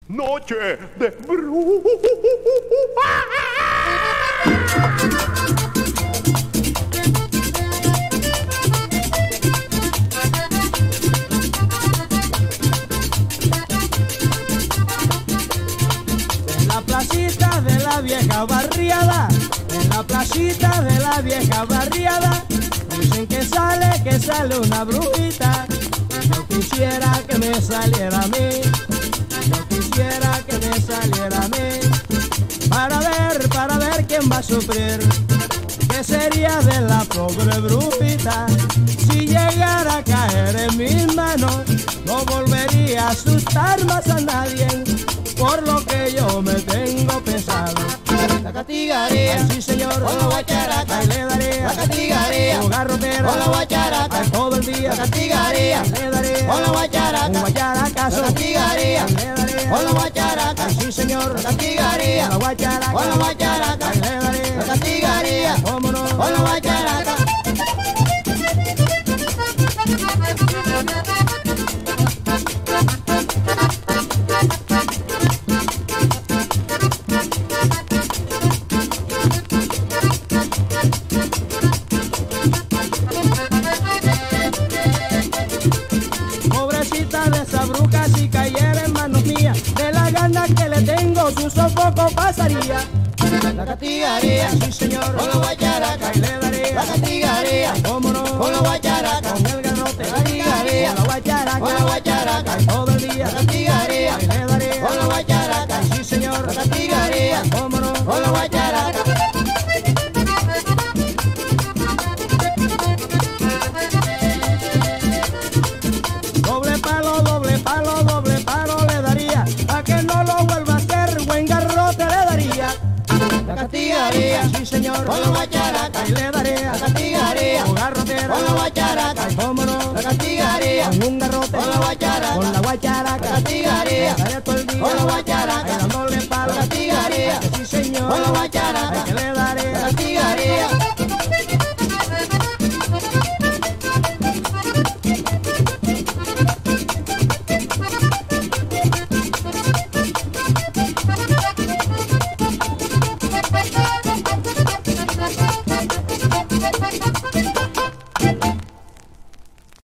Noche de brujas. En la placita de la vieja barriada, en la placita de la vieja barriada, dicen que sale una brujita. Yo quisiera que me saliera a mí, yo quisiera que me saliera a mí, para ver quién va a sufrir. ¿Qué sería de la pobre brujita si llegara a caer en mis manos? No volvería a asustar más a nadie, por lo que yo me tengo pensado. La castigaría, sí señor, con la guacharaca, ahí le daría, la castigaría, un garrotero, con la guacharaca, ay, todo el día, la castigaría, ahí le daría, con la guacharaca, un guacharacazo, la castigaría, ahí le daría, con la guacharaca, ay, sí señor, la castigaría, con la guacharaca, con la guacharaca, ahí le daría, la castigaría, cómo no, con la guacharaca. Pobrecita de esa bruja, si cayera en manos mías, de la gana que le tengo su sofoco pasaría. La castigaría, Sí señor, con la guacharaca, ahí le daría, la castigaría, cómo no, con la guacharaca, con el garrote, la castigaría, con la guacharaca, con la guacharaca, ay, todo el día, la castigaría, ahí le daría, con la guacharaca, sí señor, la castigaría, cómo no, con la guacharaca. doble palo le daría, a que no lo vuelva a hacer, buen garrote le daría. La castigaría, Sí señor, con la guacharaca, ahí le daría, la castigaría, un garrotero, con la guacharaca, ay, cómo no, la castigaría, con un garrote, con la guacharaca, con la guacharaca, la castigaría, estaría todo el día, con la guacharaca, ahí dándole palo, la castigaría, ay, que sí señor, con la guacharaca, ay, que le da